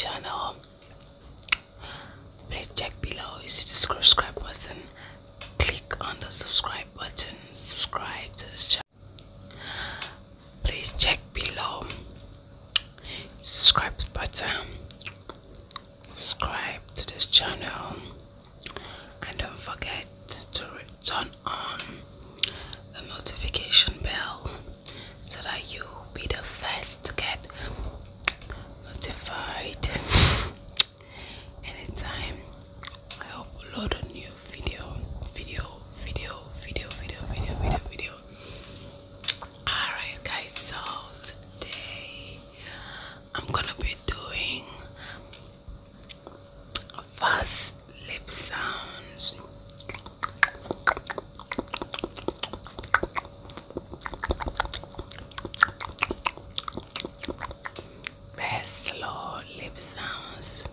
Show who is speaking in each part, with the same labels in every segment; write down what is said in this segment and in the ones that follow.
Speaker 1: channel, please check below. You see the subscribe button. Click on the subscribe button. Subscribe to this channel. Please check below. Subscribe button. Subscribe to this channel, and don't forget to turn on the notification bell so that you will be the first to get notified anytime I upload a new video. Alright guys, so today I'm gonna be doing fast lip sounds. Very slow lip sounds.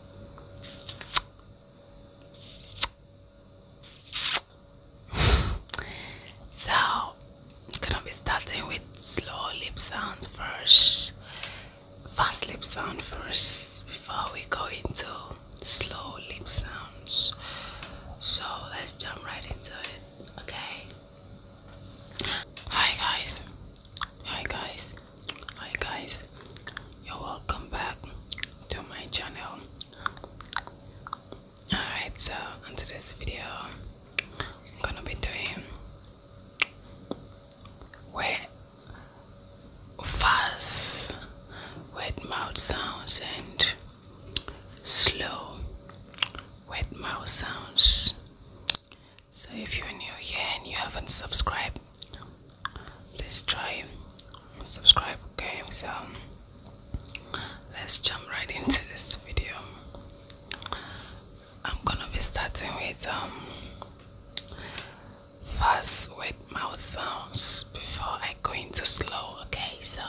Speaker 1: So I'm gonna be starting with slow lip sounds first. Fast lip sound first before we go into slow lip sounds. So let's jump right into it, okay? Hi guys. Hi guys. Hi guys. You're welcome back to my channel. Alright, so into this video I'm gonna be doing fast wet mouth sounds and slow wet mouth sounds. So if you're new here and you haven't subscribed, please try subscribe, okay? So let's jump right into this video. I'm gonna be starting with fast wet mouth sounds before I go into slow, okay? So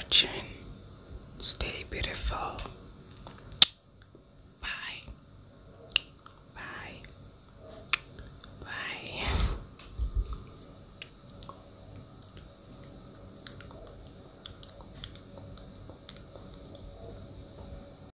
Speaker 1: watching. Stay beautiful.